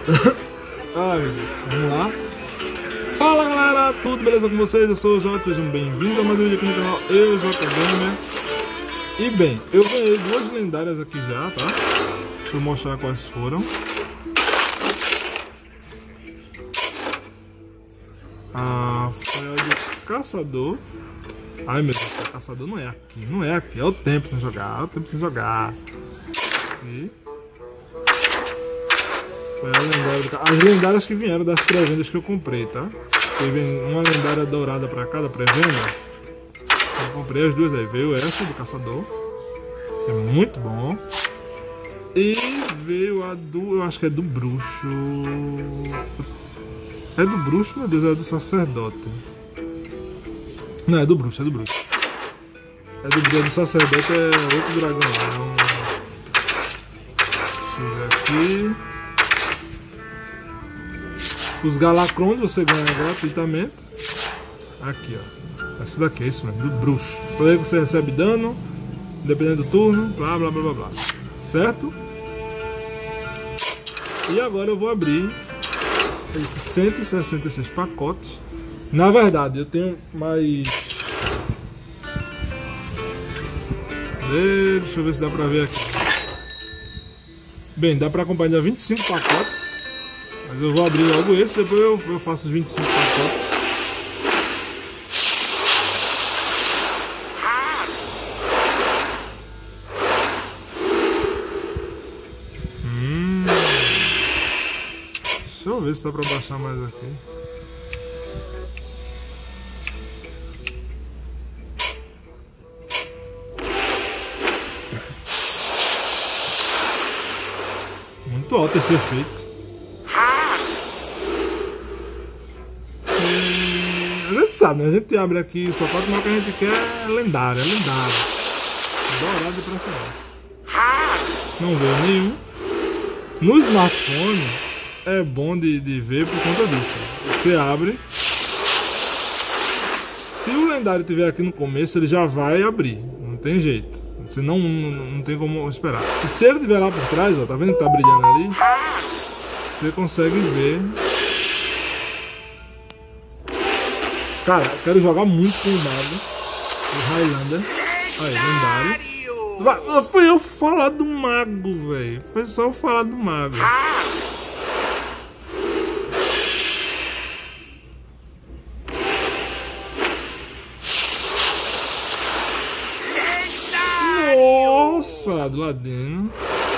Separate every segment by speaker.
Speaker 1: Ai, meu Deus. Vamos lá. Fala galera, tudo beleza com vocês? Eu sou o Jota, sejam bem-vindos a mais um vídeo aqui no canal Eu Jota Gamer. E bem, eu ganhei duas lendárias aqui já, tá? Deixa eu mostrar quais foram. Foi a do caçador. Ai meu Deus, o caçador não é aqui, não é aqui, é o tempo sem jogar, é o tempo sem jogar. Aqui. Foi a lendária, as lendárias que vieram das pré-vendas que eu comprei, tá? Teve uma lendária dourada pra cada pré-venda. Eu comprei as duas aí, veio essa do caçador, é muito bom. E veio a do, eu acho que é do bruxo. É do bruxo, meu Deus, é do sacerdote. Não, é do bruxo, é do bruxo. É do sacerdote, é outro dragão. Deixa eu ver aqui. Os Galacrons você ganha gratuitamente. Aqui, ó. Essa daqui, é isso mesmo, do bruxo. Por aí você recebe dano, dependendo do turno, blá blá blá blá blá. Certo? E agora eu vou abrir esses 166 pacotes. Na verdade, eu tenho mais... Deixa eu ver se dá pra ver aqui. Bem, dá pra acompanhar 25 pacotes. Mas eu vou abrir logo esse, depois eu faço os 25 pacotes. Deixa eu ver se dá pra baixar mais aqui. Muito alto esse efeito. A gente sabe, né? A gente abre aqui só pode tomar o que a gente quer é lendário, dourado de preferência. Não veio nenhum. No smartphone é bom de ver por conta disso. Você abre. Se o lendário estiver aqui no começo, ele já vai abrir. Não tem jeito. Você não tem como esperar. E se ele estiver lá por trás, ó, tá vendo que tá brilhando ali? Você consegue ver. Cara, eu quero jogar muito com o mago. O Highlander. Aí, lendário. Foi eu falar do mago, velho. Foi só eu falar do mago. Nossa, do ladinho.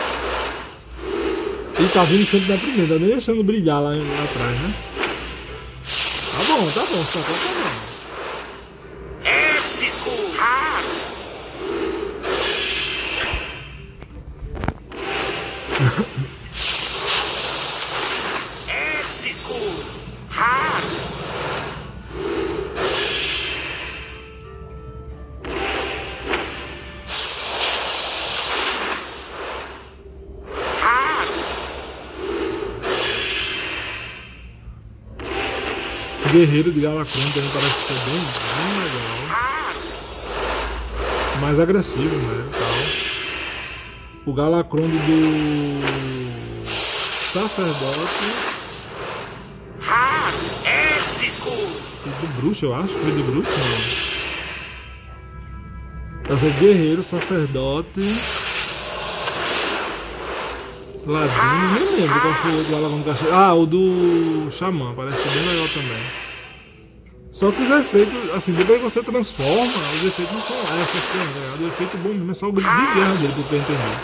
Speaker 1: E tá vindo sempre na primeira, nem deixando brilhar lá atrás, né? Tá bom, só tá bom. Guerreiro de Galacron também parece ser bem legal. Mais agressivo, né? Tal. O Galacron do sacerdote. Foi do bruxo, eu acho. Foi do bruxo, não. Esse é guerreiro, sacerdote. Ladino, nem lembro qual foi o outro Galacron do cachorro. Ah, o do xamã, parece ser bem legal também. Só que os efeitos, assim, depois que você transforma, os efeitos não são lá, essas coisas, né? O efeito bom mesmo é só o grito de guerra dele, pelo que eu entendi.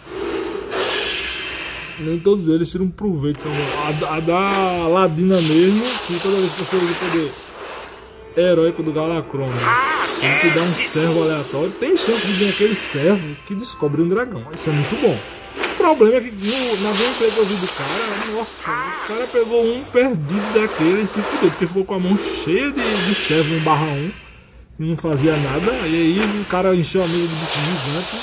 Speaker 1: Nem todos eles tiram proveito também. A da Ladina mesmo, que toda vez que você usa o poder heróico do Galacron, né? Tem que dar um servo aleatório, tem chance de vir aquele servo que descobre um dragão. Isso é muito bom. O problema é que na gameplay que eu vi do cara, nossa, o cara pegou um perdido daquele e se fudeu, porque ficou com a mão cheia de servo 1/1 e não fazia nada, e aí o cara encheu a mesa de bicho gigante.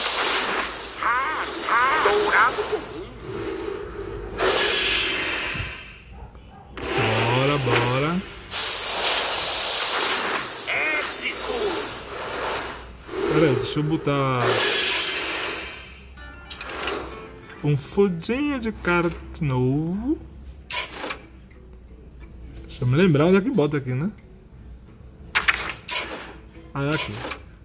Speaker 1: Bora. Pera aí, deixa eu botar um fodinho de cara de novo. Deixa eu me lembrar onde é que bota aqui, né? Ah, é aqui.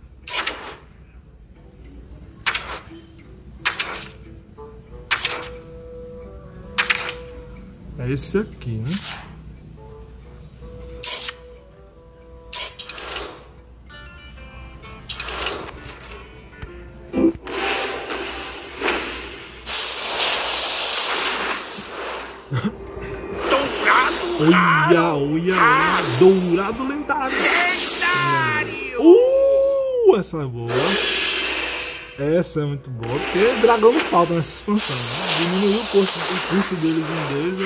Speaker 1: É esse aqui, né? Olha, dourado lendário. Essa é boa. Essa é muito boa. Porque dragão não falta nessa expansão, né? Diminuiu o custo deles em dois.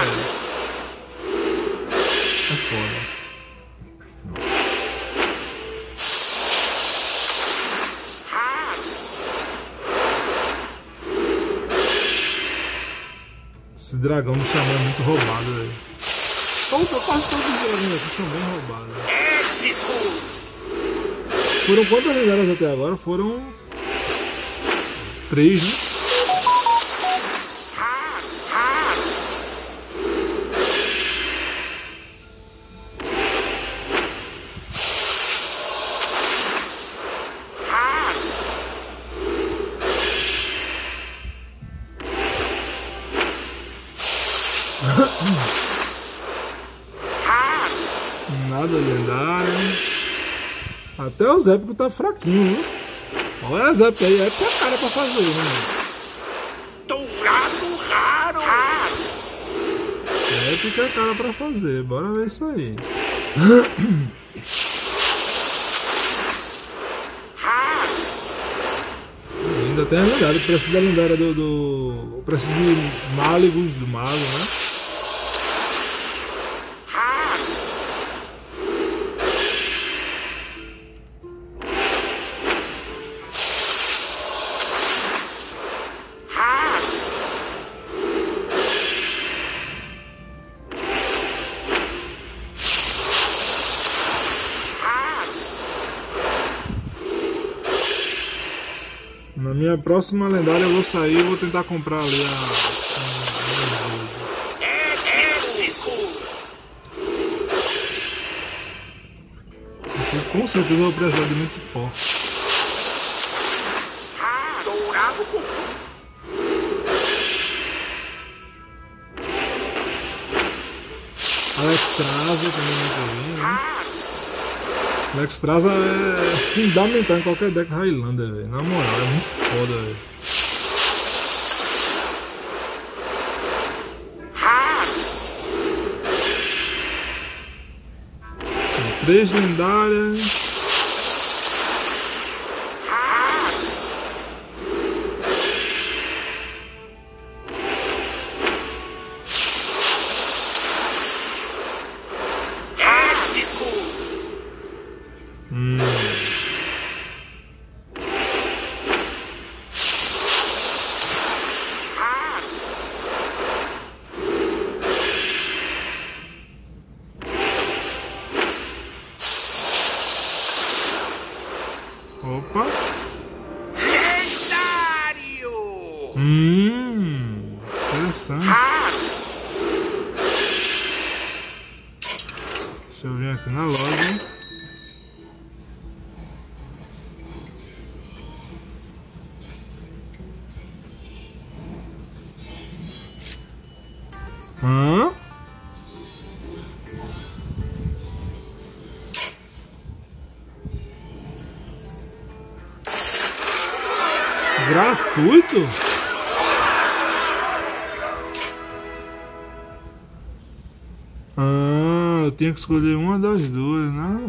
Speaker 1: É foda. Esse dragão do xamã é muito roubado, velho. Quase todos os dragões aqui são bem roubados. Foram quantas lendárias até agora? Foram 3, né? Nada lendário. Até os épicos tá fraquinho, né? Olha as épicas aí, épica é cara pra fazer, né?
Speaker 2: Dourado raro!
Speaker 1: Épica é cara pra fazer, bora ver isso aí. Ainda tem a lendária, precisa da lendária do precisa de Máligos do mago, né? Na minha próxima lendária eu vou sair e vou tentar comprar ali Aqui, com certeza eu vou precisar de muito pó.
Speaker 2: Dourado com
Speaker 1: Alexstrasza também muito bem, né? Alexstrasza é fundamental em qualquer deck Highlander, velho. Na moral, é muito foda, velho. 3 lendárias. Opa!
Speaker 2: lendário!
Speaker 1: Interessante. Deixa eu vir aqui na loja. Gratuito? Eu tenho que escolher uma das duas, né?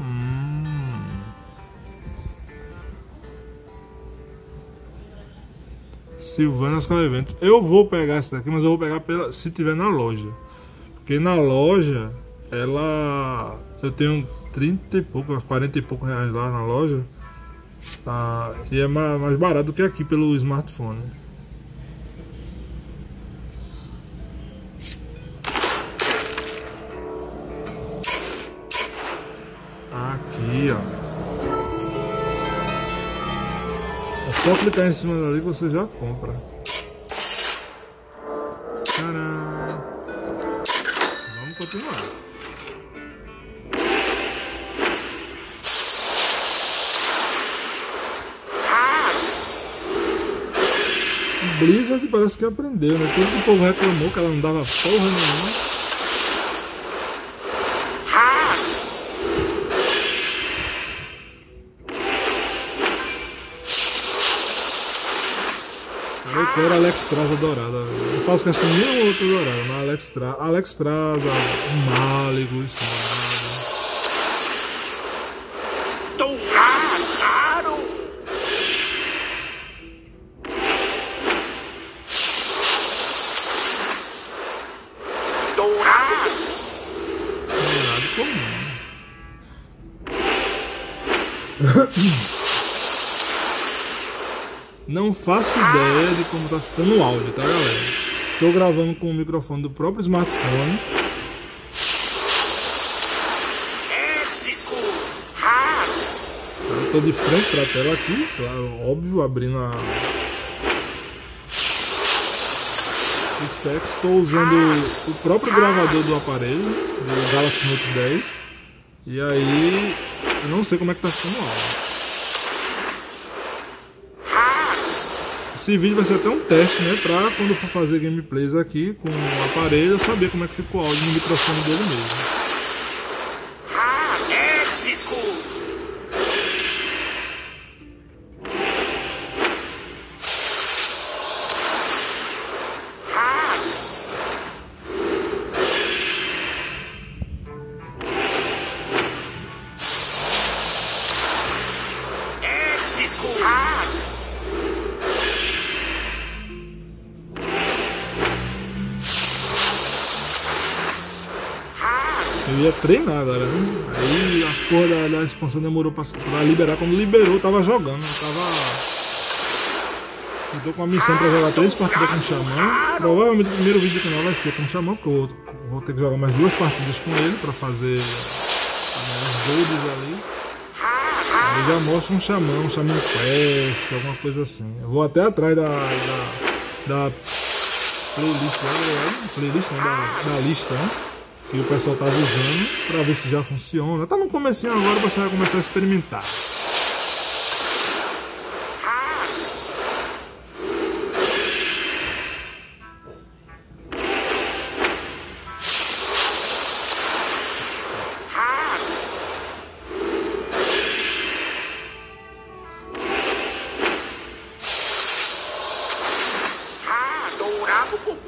Speaker 1: Silvana Escola Evento. Eu vou pegar essa daqui, mas eu vou pegar se tiver na loja. Porque na loja, eu tenho 30 e pouco, 40 e poucos reais lá na loja. E é mais barato do que aqui pelo smartphone. Aqui, ó. É só clicar em cima dali que você já compra. Tcharam. Vamos continuar. Blizzard parece que aprendeu, né? Tudo que o povo reclamou que ela não dava porra nenhuma. Eu quero Alexstrasza dourada. Não faço questão de nenhuma outra dourada, mas Alexstrasza, Malygos,
Speaker 2: Dourado! Dourado!
Speaker 1: dourado comum. Não faço ideia de como tá ficando o áudio, tá, galera? Estou gravando com o microfone do próprio smartphone.
Speaker 2: Épico! Raro!
Speaker 1: Eu tô de frente pra tela aqui, claro, óbvio, abrindo a specs. Estou usando o próprio gravador do aparelho, do Galaxy Note 10. E aí, eu não sei como é que tá ficando o áudio. Esse vídeo vai ser até um teste, né? Pra quando eu for fazer gameplays aqui com o aparelho, eu saber como é que fica o áudio no microfone dele mesmo.
Speaker 2: Épico!
Speaker 1: Eu ia treinar agora, né? Aí a porra da expansão demorou pra liberar. Quando liberou, eu tava jogando. Eu tô com a missão pra jogar 3 partidas com o Xamã. Provavelmente o primeiro vídeo do canal vai ser com o Xamã, porque eu vou ter que jogar mais 2 partidas com ele pra fazer as golds ali. Aí já mostro um Xamã Quest, alguma coisa assim. Eu vou até atrás da playlist, da lista, né? Que o pessoal tava usando pra ver se já funciona. Tá no comecinho agora, você vai começar a experimentar.
Speaker 2: Dourado comum.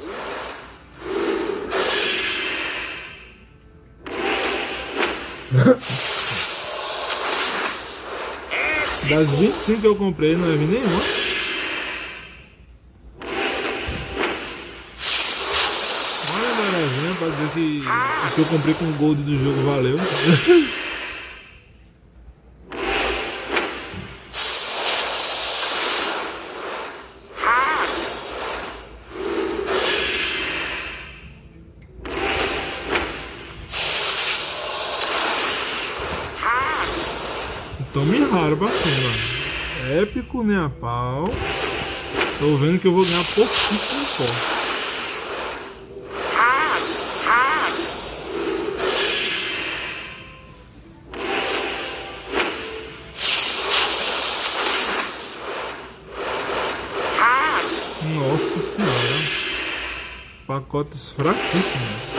Speaker 1: Das 25 que eu comprei, não vi nenhuma. Olha a barazinha pra dizer que o que eu comprei com o gold do jogo valeu. Tome raro pra cima. Épico, nem a pau. Tô vendo que eu vou ganhar pouquíssimo pó. Nossa senhora. Pacotes fraquíssimos.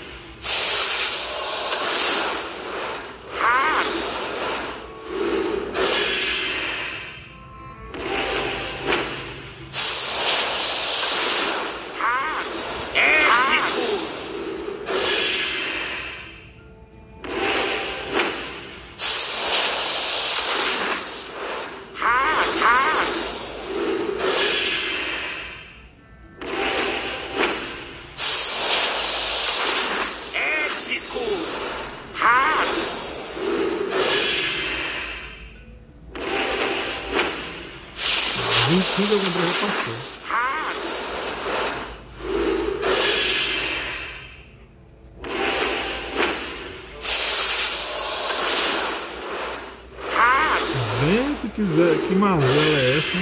Speaker 1: Tudo eu comprei já passou. Gente, que mazela é essa?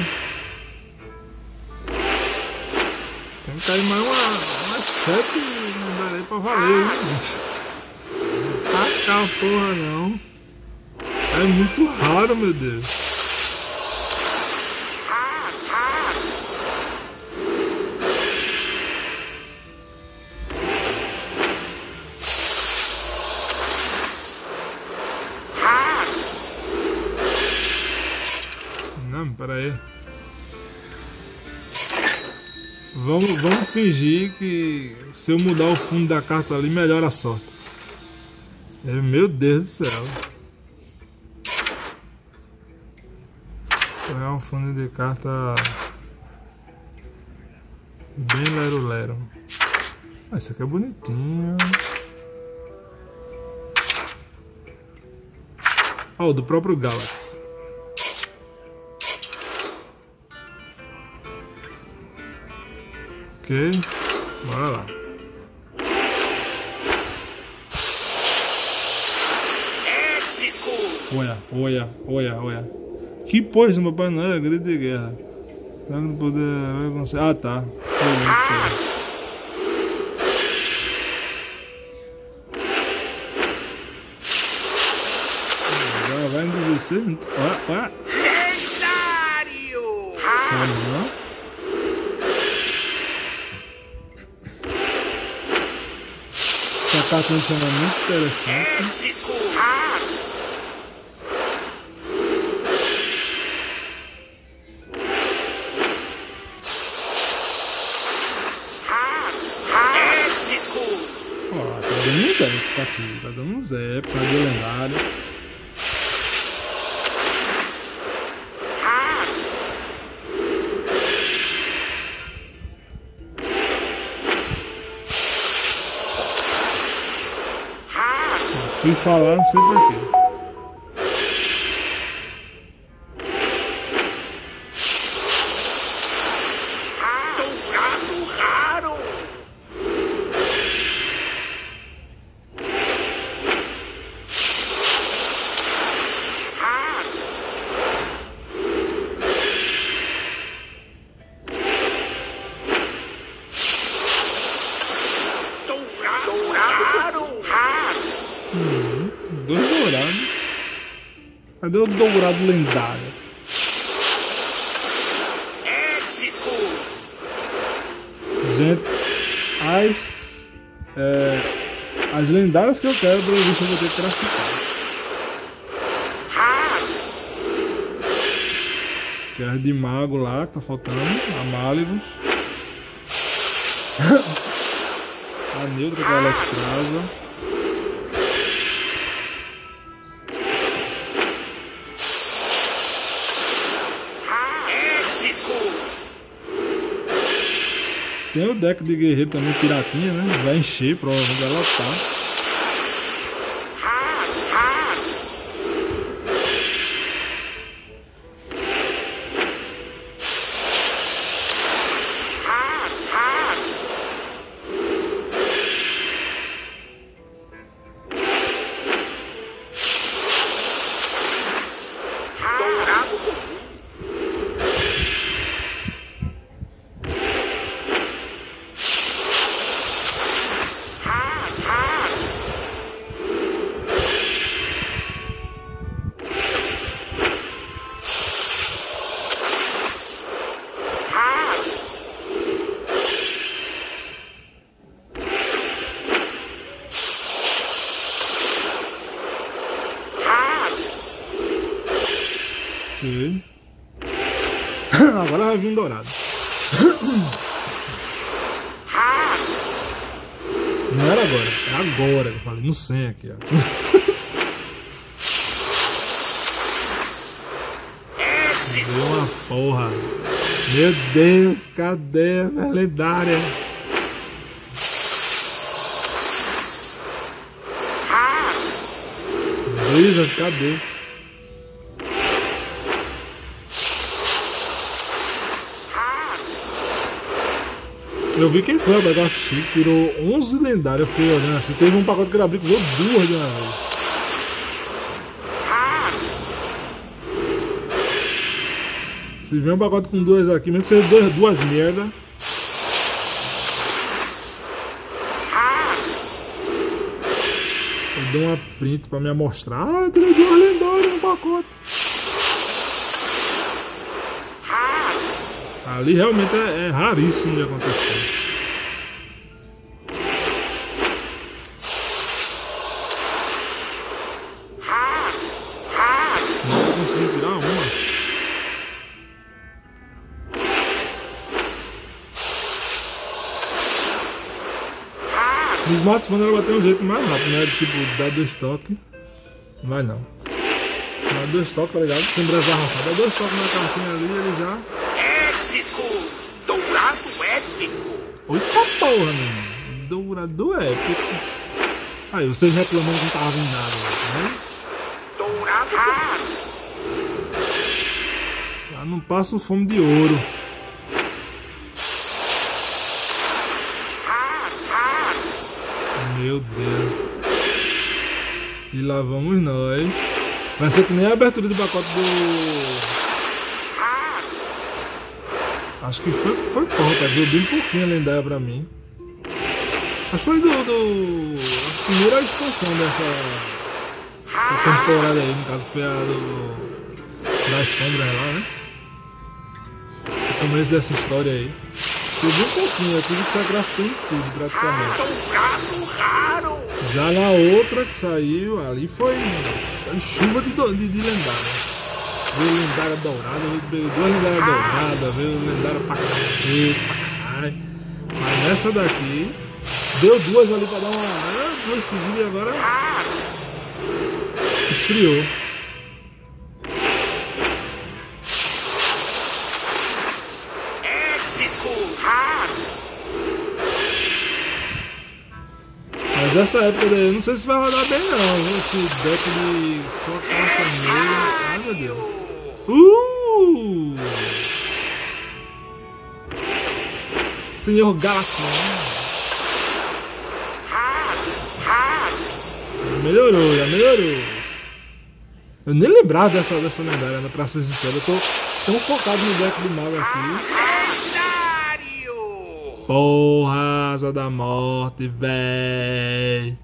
Speaker 1: Tem que cair mais umas 7 não darei pra valer, hein? Tacar a porra não. É muito raro, meu Deus. fingir que se eu mudar o fundo da carta ali, melhora a sorte. Meu Deus do céu. Vou pegar um fundo de carta bem lero-lero. Ah, esse aqui é bonitinho. Ah, o do próprio Galaxy. Ok, bora lá. Olha. Que porra, meu pai? Não é grito de guerra. Não poder. Ah, tá. Já vai endurecer. Olha.
Speaker 2: Lendário!
Speaker 1: Sabe, não? Essa carta me chama muito interessante.
Speaker 2: Épico!
Speaker 1: Ó, tá dando um Zé aqui. Tá dando um Zé pra de lendário. Fui falar, não sei pra quê.
Speaker 2: Dourado raro! Dourado raro!
Speaker 1: Dois dourados. Cadê o dourado lendário?
Speaker 2: Épico!
Speaker 1: Gente, as lendárias que eu quero, pra ver se eu vou ter que classificar. Que é as de mago lá, que tá faltando. A Maligos. A neutra, que é a Alexstrasza. Tem o deck de guerreiro também, piratinha, né? Vai encher, provavelmente vai lotar.
Speaker 2: Dourado comum!
Speaker 1: Ok. Agora vai vir um dourado. Não era agora, é agora que eu falei, no 100 aqui, ó. Deu uma porra. Meu Deus, cadê a minha lendária? Blizzard, cadê? Eu vi quem foi o negócio assistir, tirou 11 lendários, eu fiquei olhando assim, teve um pacote que ele abriu que veio 2 de uma vez. Se vier um pacote com 2 aqui, mesmo que seja duas merda. Eu dou uma print pra me mostrar. Ah, tirei 2 lendárias no pacote. Ali realmente é raríssimo de acontecer. Não consegui tirar uma. No smartphone ela vai ter um jeito mais rápido, né? Tipo, dar 2 toques. Não vai não. Dá 2 toques, tá ligado? Sem brasar raçado. Dá 2 toques na cartinha ali e ele já.
Speaker 2: Épico! Dourado épico!
Speaker 1: Eita porra, mano. Dourado épico. Aí, vocês reclamando que não tava vindo nada, né?
Speaker 2: Dourado raro!
Speaker 1: Já não passo fome de ouro. Meu Deus. E lá vamos nós. Vai ser que nem a abertura do pacote do... Acho que foi corta, viu? Bem pouquinho a lendária pra mim. Acho que foi a primeira expansão dessa temporada aí, no caso foi a das sombras lá, né? O começo dessa história aí. Foi bem pouquinho, eu tive que sacrificar em tudo praticamente.
Speaker 2: Dourado raro!
Speaker 1: Já na outra que saiu, ali foi chuva de lendária. Veio lendária dourada, veio 2 lendárias douradas, veio lendária pra cacete, pra caralho. Mas nessa daqui, deu 2 ali pra dar uma... 2 seguidas e agora... esfriou.
Speaker 2: Épico raro!
Speaker 1: Mas essa época daí, eu não sei se vai rodar bem não, viu? Esse deck de só carta negra. Ai meu Deus. Senhor Galacron. Melhorou, já melhorou. Eu nem lembrava dessa lendária, né, pra ser sincero. Eu tô tão focado no deck do mago aqui.
Speaker 2: Lendário!
Speaker 1: Porra, Asa da Morte, véi.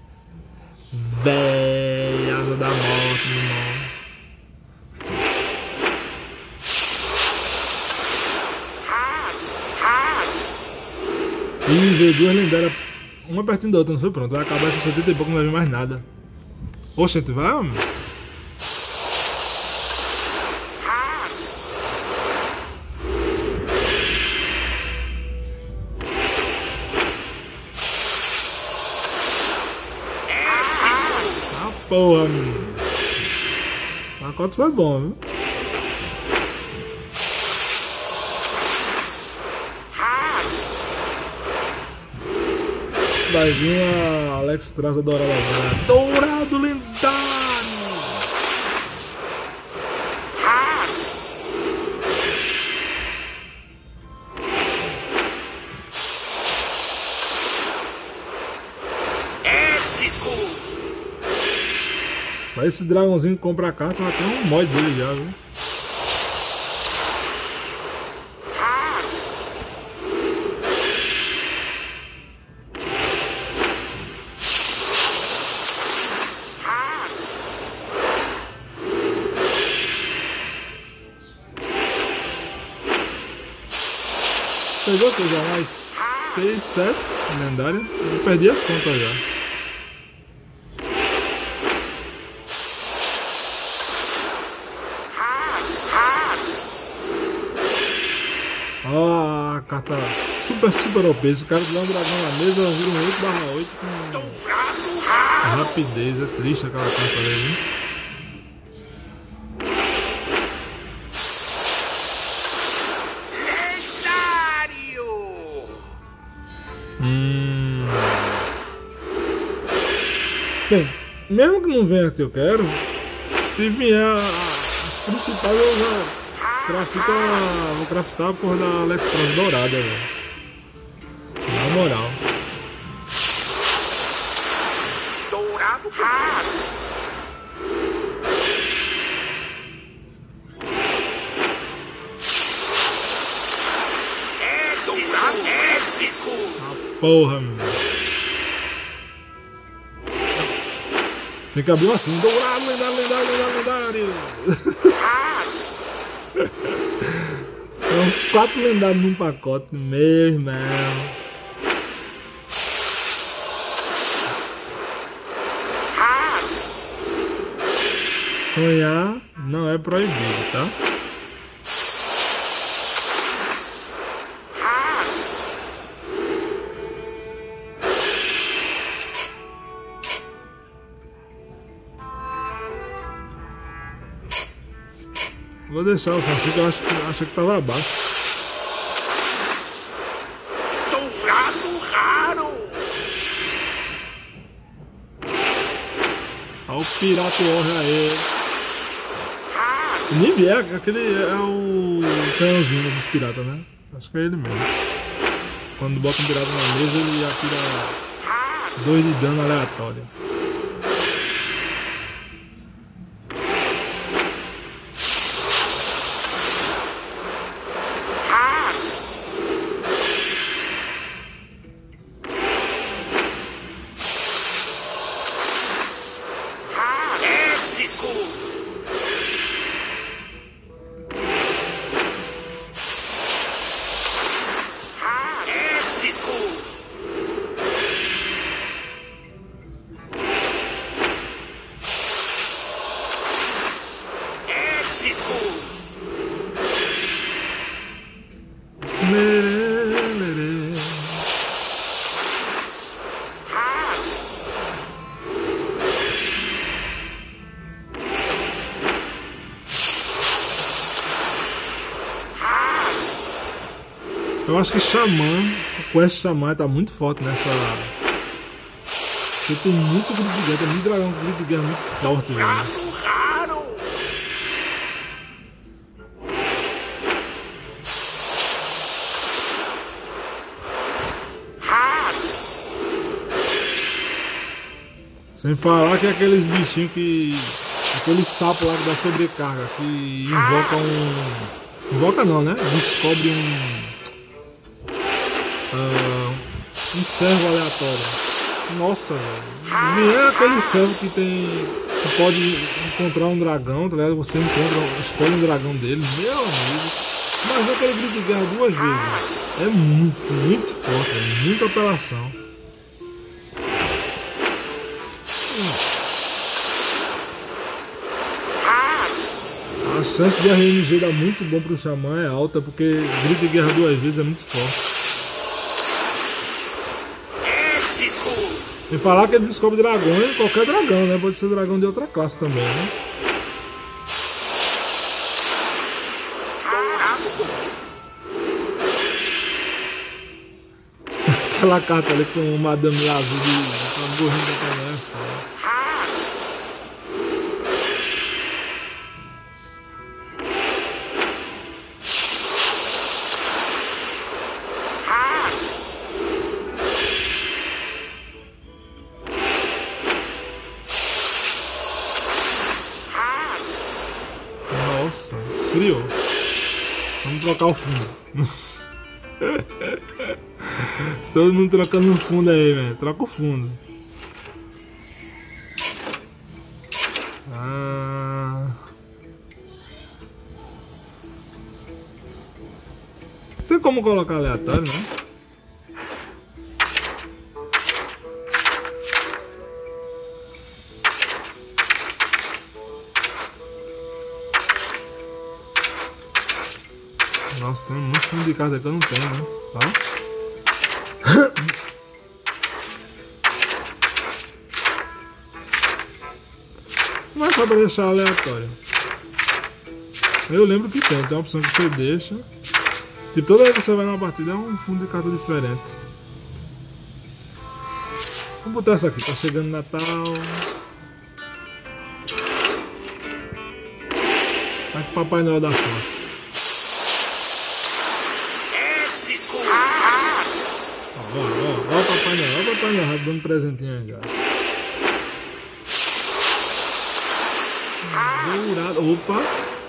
Speaker 1: Véi, Asa da Morte, meu irmão. E veio 2 lendárias, uma pertinho da outra, não foi? Pronto, vai acabar essa 70 e pouco, não vai vir mais nada. Oxente, vai, homem. Ah, porra, menino. O pacote foi bom, viu? Vai vir a Alex Traza dourada agora. Dourado lendário!
Speaker 2: Épico!
Speaker 1: Mas esse dragãozinho que compra a carta, já tem um mod dele já, viu? Pegou que já mais 6, 7 lendária. Eu perdi as contas já. Ó, a carta super OP. Se o cara tiver um dragão na mesa, vira um 8/8 com rapidez. É triste aquela carta ali, viu? Bem, mesmo que não venha que eu quero, se vier as principais eu já vou craftar a porra da Alex Trans dourada, velho. Na moral.
Speaker 2: Dourado raro! Dourado épico!
Speaker 1: A porra, meu. Tem que abrir assim, dourado, lendário. É uns 4 lendários num pacote, meu irmão. Sonhar não é proibido, tá? Vou deixar o Saci que eu acho que tava abaixo.
Speaker 2: Dourado raro.
Speaker 1: Olha o Pirata Warrior aí. Nib aquele é o canhãozinho dos piratas, né? Acho que é ele mesmo. Quando bota um pirata na mesa, ele atira 2 de dano aleatório. Eu acho que Xamã, o Quest Xamã tá muito forte nessa. Porque tem muito grito de guerra, tem muito dragão com grito de guerra muito forte, velho.
Speaker 2: Raro.
Speaker 1: Sem falar que aqueles bichinhos que. Aquele sapo lá que dá sobrecarga, que invoca um. Invoca não, né? Descobre um servo aleatório. Nossa, velho. Nem é aquele servo que tem. Que pode encontrar um dragão, tá ligado? Você escolhe um dragão dele, meu amigo. Mas é aquele grito de guerra 2 vezes. É muito, muito forte, é muita apelação. A chance de RNG dar muito bom pro Xamã é alta, porque grito de guerra 2 vezes é muito forte. E falar que ele descobre dragões, qualquer dragão, né? Pode ser dragão de outra classe também, né? Aquela carta ali com o Madame Lazul de gorrinho da canela. Nossa, esfriou. Vamos trocar o fundo. Todo mundo trocando o fundo aí, velho. Troca o fundo. Tem como colocar aleatório, né? Nossa, tem muito fundo de carta que eu não tenho, né? Tá? Mas só pra deixar aleatório. Eu lembro que tem uma opção que você deixa. Tipo, toda vez que você vai numa partida é um fundo de carta diferente. Vamos botar essa aqui, tá chegando Natal. Vai que Papai Noel dá sorte. Ó o Papai Noel, dando presentinho aí já. Dourado, opa!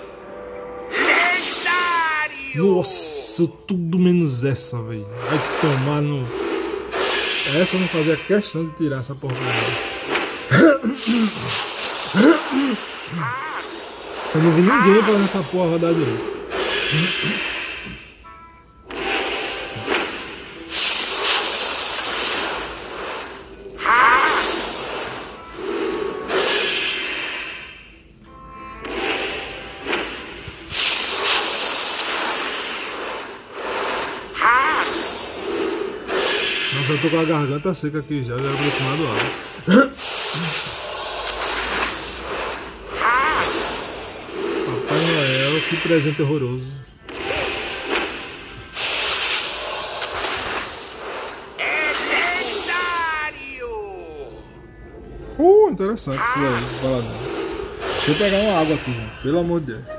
Speaker 2: Lendário!
Speaker 1: Nossa, tudo menos essa, velho. Vai tomar no. Essa eu não fazia questão de tirar essa porcaria. Eu não vi ninguém fazendo essa porra rodar direito. Nossa, eu tô com a garganta seca aqui já vou tomar do água. Papai Noel, que presente horroroso. Interessante isso daí, baladão. Deixa eu pegar uma água aqui, gente. Pelo amor de Deus.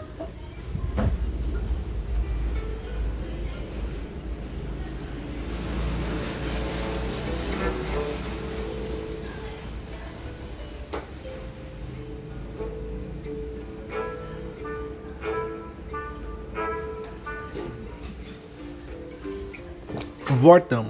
Speaker 1: Voltamos.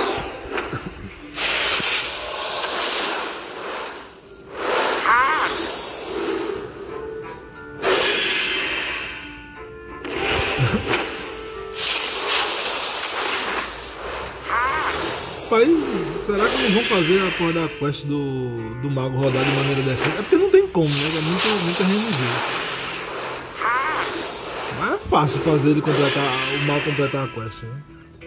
Speaker 1: Pai, será que não vão fazer a porra da quest do mago rodar de maneira decente? É porque não tem como, né? É muita RNG. Mas é fácil fazer ele completar, o mago completar a quest, né?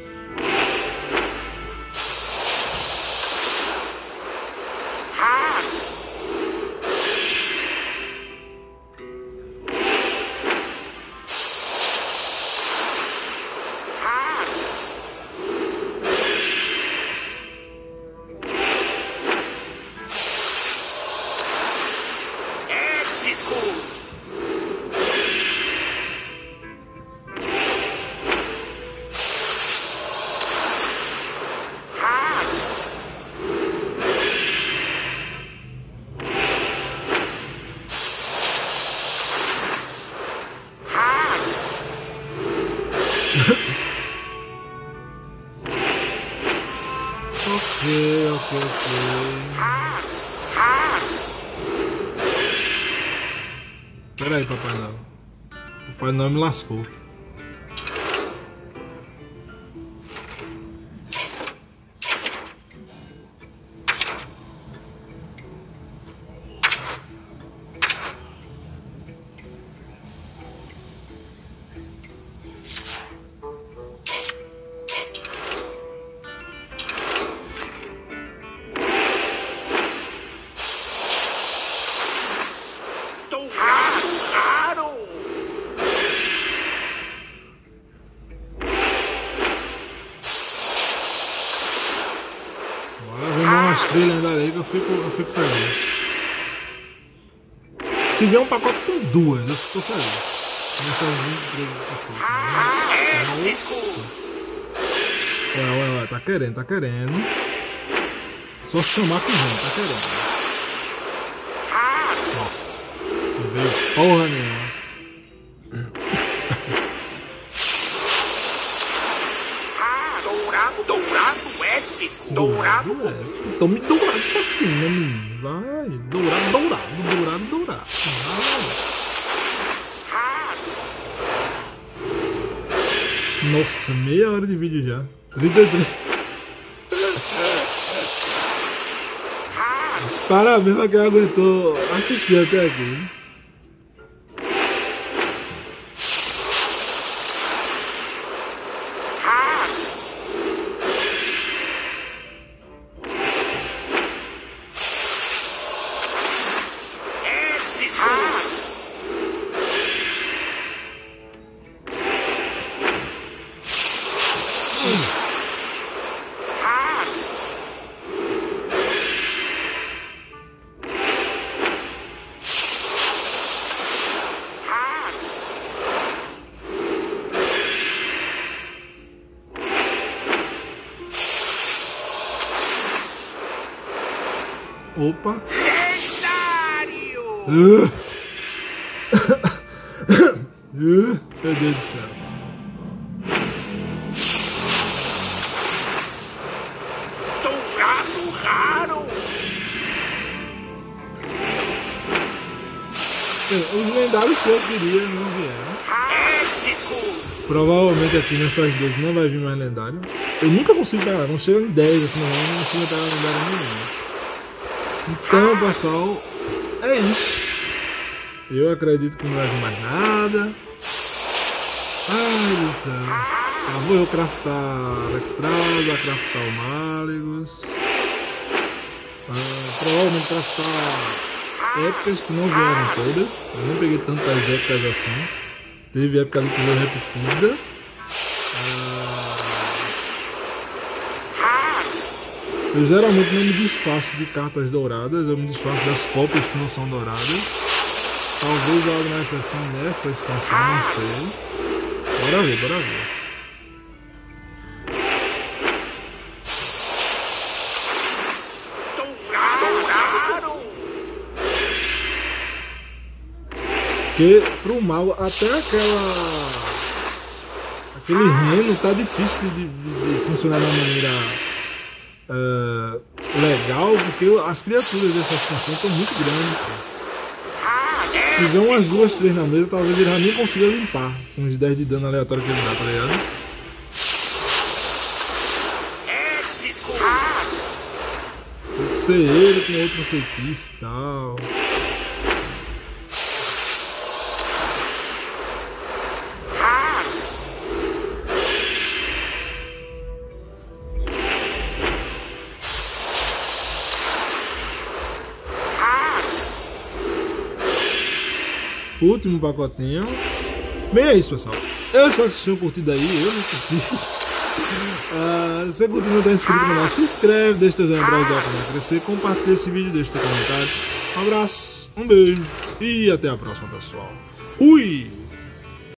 Speaker 1: Ok. Pera aí, Papai Noel. Papai Noel me lascou. Trilha da lei que eu fico feliz. Se vier um pacote com duas, eu fico feliz. Nessas 23 Ué, tá querendo. Só chamar com gente, tá querendo. Nossa, não veio porra nenhuma.
Speaker 2: Dourado.
Speaker 1: Tô me dourado pra cima, menino. Vai, dourado. Vai. Nossa, meia hora de vídeo já. 33. Parabéns pra quem aguentou assistir até aqui. Opa! Meu Deus do céu!
Speaker 2: Dourado raro!
Speaker 1: Os lendários que eu queria não vieram. Provavelmente aqui nessas duas não vai vir mais lendário. Eu nunca consigo pegar, não chega em 10 assim, não consigo pegar lendário nenhum. Então, pessoal, é isso. Eu acredito que não vai vir mais nada. Ai, do céu. Lá vou eu craftar Extrasa, craftar o Malygos. Provavelmente craftar épicas que não vieram todas. Eu não peguei tantas épicas assim. Teve época ali que veio repetida. Eu geralmente não me desfaço de cartas douradas, eu me desfaço das cópias que não são douradas. Talvez alguma exceção nessa expansão, não sei. Bora ver, bora ver. Porque pro mal, até aquele reino tá difícil de funcionar de uma maneira legal, porque as criaturas dessa expansão estão muito grandes. Se fizer umas 2, 3 na mesa, talvez ele já nem consiga limpar com os 10 de dano aleatório que ele dá, tá ligado? Tem que ser ele com outro feitiço e tal. Último pacotinho. Bem, é isso, pessoal. Eu espero que vocês tenham curtido aí. Eu não curti. Se você curtiu e não está inscrito no canal, se inscreve, deixa teu joinha para ajudar o canal a crescer. Compartilha esse vídeo, deixa teu comentário. Um abraço, um beijo e até a próxima, pessoal. Fui!